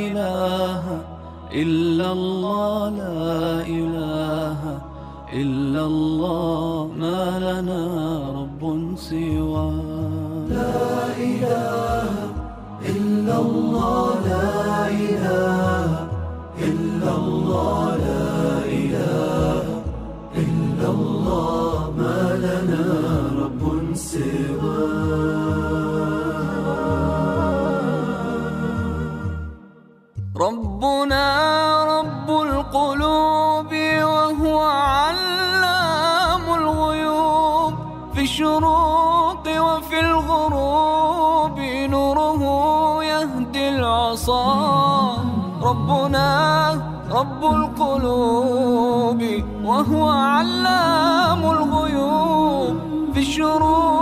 إله إلا الله، لا إله إلا الله، ما لنا رب سواه. لا إله إلا الله، لا إله إلا الله، لا إله إلا الله، ما لنا رب سواه. ربنا رب القلوب وهو علام الغيوب، في الشروق وفي الغروب نوره يهدي العصا. ربنا رب القلوب وهو علام الغيوب، في الشروق